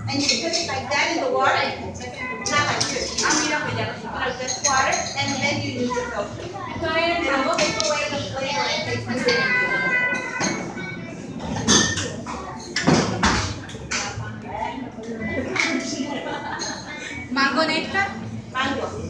and you put it like that in the water. Not like this. Like this water, and then you use the filter. And it will take away the flavor and taste of it. Mango nectar? Mango.